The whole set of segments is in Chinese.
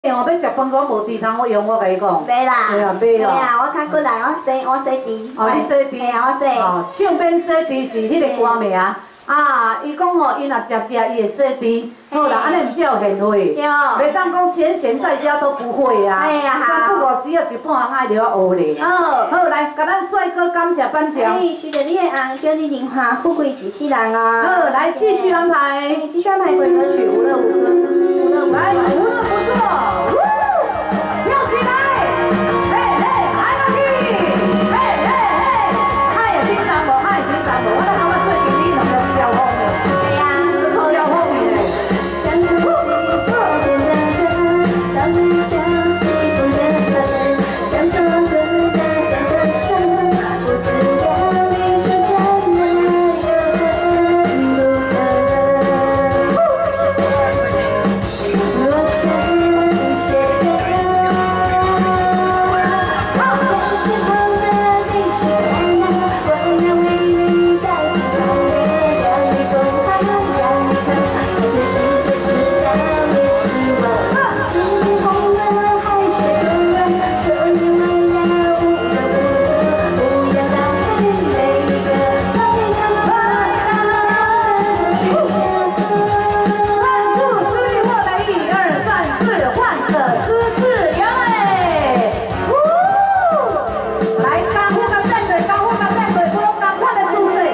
哦，要食饭怎无猪汤？我用我甲伊讲。 袂啦。 对啊，袂哦。 对啊，我较骨力，我洗猪。 哦，你洗猪。 嘿啊，我洗。 哦，唱边洗猪是迄个歌名。啊，伊讲吼，伊若食伊会洗猪，好啦，安尼毋只有贤惠，袂当讲闲在家都不会啊。哎呀，三不五时啊，一半行爱着我学咧。好，好来，甲咱帅哥感谢颁奖。 哎，随着你的红，祝你荣华富贵一世人哦。 好，来继续安排。 继续安排鬼歌曲《无乐无歌》， 来，无乐不作，跳起来，嘿嘿，来落去，嘿嘿嘿，海会紧张无？海会紧张无？我咧感觉最近你拢在消风的。 对呀， 消风的。 像自己手边的人，早已消息中的人，像错过的小小生，不自量力说真的有很不可能。我想写的歌，但是后的你是真的，我要为你带起太阳，让你疯狂，让你看，让全世界知道你是我。今天红了还是红了，所以我要无乐不作，不要浪费每一个快乐的瞬间。 1、2、3，我来1、2、3、4，换个姿势，摇嘞！来，高呼甲站队，高呼甲站队，不用高换的姿势。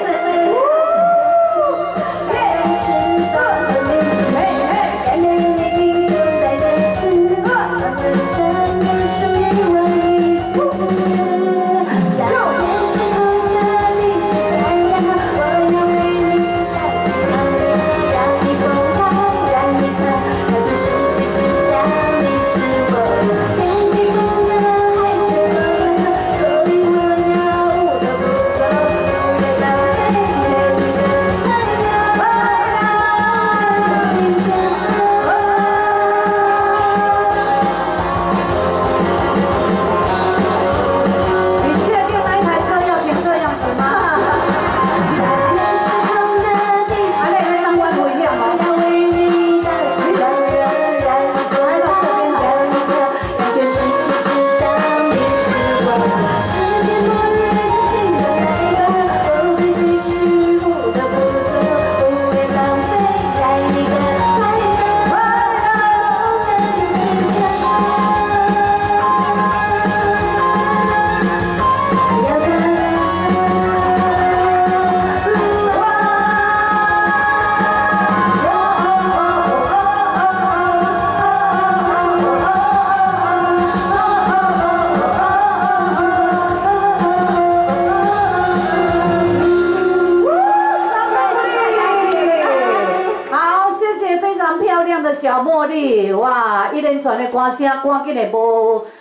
小茉莉，哇！一连串的歌声，赶紧的无